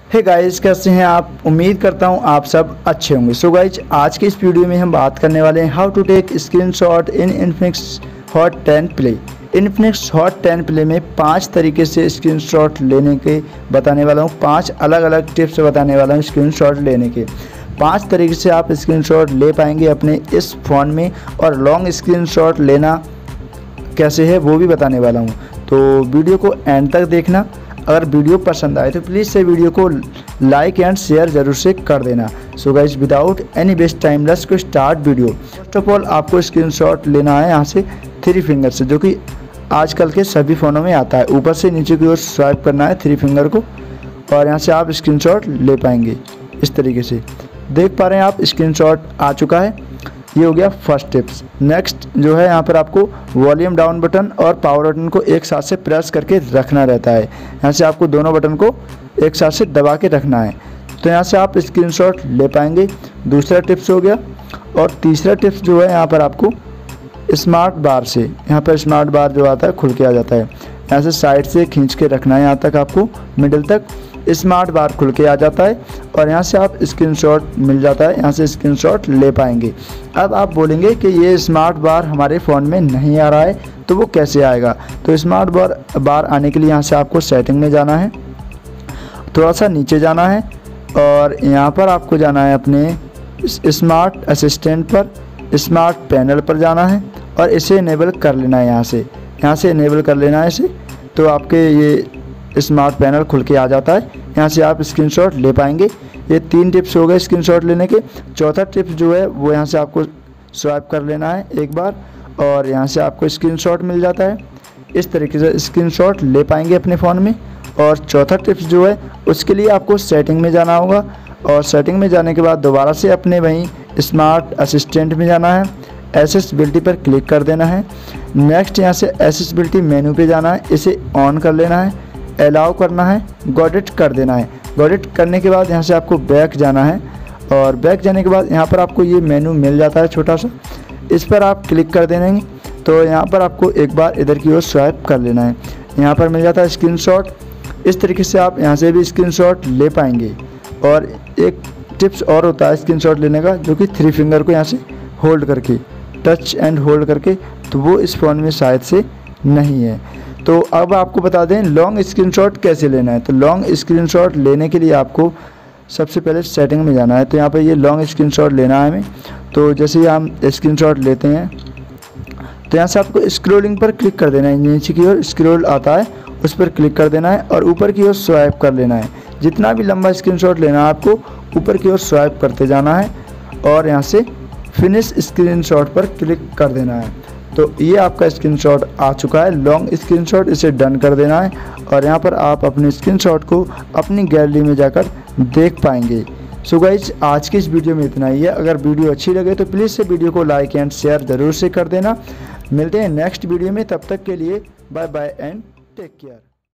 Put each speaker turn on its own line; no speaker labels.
Hey guys, कैसे हैं आप। उम्मीद करता हूं आप सब अच्छे होंगे। सो गाइस, आज के इस वीडियो में हम बात करने वाले हैं how to take screenshot in Infinix hot 10 play. Infinix hot 10 play में 5 तरीके से स्क्रीनशॉट लेने के बताने वाला हूं। 5 अलग अलग टिप्स बताने वाला हूं स्क्रीनशॉट लेने के। 5 तरीके से आप स्क्रीनशॉट ले पाएंगे अपने इस फ़ोन में, और लॉन्ग स्क्रीनशॉट लेना कैसे है वो भी बताने वाला हूँ। तो वीडियो को एंड तक देखना। अगर वीडियो पसंद आए तो प्लीज़ से वीडियो को लाइक एंड शेयर ज़रूर से कर देना। So guys, without any waste time let's को start video. First of all आपको स्क्रीनशॉट लेना है यहाँ से 3 फिंगर से, जो कि आजकल के सभी फ़ोनों में आता है। ऊपर से नीचे की ओर स्वाइप करना है 3 फिंगर को, और यहाँ से आप स्क्रीनशॉट ले पाएंगे। इस तरीके से देख पा रहे हैं आप, स्क्रीनशॉट आ चुका है। ये हो गया फर्स्ट टिप्स। नेक्स्ट जो है, यहाँ पर आपको वॉल्यूम डाउन बटन और पावर बटन को एक साथ से प्रेस करके रखना रहता है। यहाँ से आपको दोनों बटन को एक साथ से दबा के रखना है, तो यहाँ से आप स्क्रीनशॉट ले पाएंगे। दूसरा टिप्स हो गया। और तीसरा टिप्स जो है, यहाँ पर आपको स्मार्ट बार से, यहाँ पर स्मार्ट बार जो आता है खुल के आ जाता है। यहाँ से साइड से खींच के रखना है, यहाँ तक आपको मिडिल तक स्मार्ट बार खुल के आ जाता है, और यहाँ से आप स्क्रीनशॉट मिल जाता है। यहाँ से स्क्रीनशॉट ले पाएंगे। अब आप बोलेंगे कि ये स्मार्ट बार हमारे फ़ोन में नहीं आ रहा है, तो वो कैसे आएगा। तो स्मार्ट बार आने के लिए यहाँ से आपको सेटिंग में जाना है, थोड़ा सा नीचे जाना है, और यहाँ पर आपको जाना है अपने स्मार्ट असिस्टेंट पर, स्मार्ट पैनल पर जाना है, और इसे इनेबल कर लेना है। यहाँ से इनेबल कर लेना है इसे, तो आपके ये स्मार्ट पैनल खुल के आ जाता है। यहाँ से आप स्क्रीनशॉट ले पाएंगे। ये 3 टिप्स हो गए स्क्रीनशॉट लेने के। चौथा टिप्स जो है वो यहाँ से आपको स्वाइप कर लेना है एक बार, और यहाँ से आपको स्क्रीनशॉट मिल जाता है। इस तरीके से स्क्रीनशॉट ले पाएंगे अपने फ़ोन में। और चौथा टिप्स जो है, उसके लिए आपको सेटिंग में जाना होगा, और सेटिंग में जाने के बाद दोबारा से अपने वहीं स्मार्ट असिस्टेंट में जाना है, एक्सेसिबिलिटी पर क्लिक कर देना है। नेक्स्ट यहाँ से एक्सेसिबिलिटी मेनू पे जाना है, इसे ऑन कर लेना है, अलाउ करना है, गॉट इट कर देना है। गॉट इट करने के बाद यहाँ से आपको बैक जाना है, और बैक जाने के बाद यहाँ पर आपको ये मेनू मिल जाता है छोटा सा, इस पर आप क्लिक कर देंगे। तो यहाँ पर आपको एक बार इधर की ओर स्वाइप कर लेना है, यहाँ पर मिल जाता है स्क्रीनशॉट। इस तरीके से आप यहाँ से भी स्क्रीनशॉट ले पाएंगे। और एक टिप्स और होता है स्क्रीनशॉट लेने का, जो कि 3 फिंगर को यहाँ से होल्ड करके, टच एंड होल्ड करके, तो वो इस फ़ोन में शायद से नहीं है। तो अब आपको बता दें लॉन्ग स्क्रीनशॉट कैसे लेना है। तो लॉन्ग स्क्रीनशॉट लेने के लिए आपको सबसे पहले सेटिंग में जाना है। तो यहाँ पर ये लॉन्ग स्क्रीनशॉट लेना है हमें। तो जैसे ही हम स्क्रीनशॉट लेते हैं, तो यहाँ से आपको स्क्रॉलिंग पर क्लिक कर देना है। नीचे की ओर स्क्रॉल आता है, उस पर क्लिक कर देना है, और ऊपर की ओर स्वाइप कर लेना है। जितना भी लंबा स्क्रीनशॉट लेना है आपको ऊपर की ओर स्वाइप करते जाना है, और यहाँ से फिनिश स्क्रीनशॉट पर क्लिक कर देना है। तो ये आपका स्क्रीनशॉट आ चुका है लॉन्ग स्क्रीनशॉट, इसे डन कर देना है, और यहाँ पर आप अपने स्क्रीनशॉट को अपनी गैलरी में जाकर देख पाएंगे। सो गाइज, आज की इस वीडियो में इतना ही है। अगर वीडियो अच्छी लगे तो प्लीज़ से वीडियो को लाइक एंड शेयर ज़रूर से कर देना। मिलते हैं नेक्स्ट वीडियो में, तब तक के लिए bye bye and take care.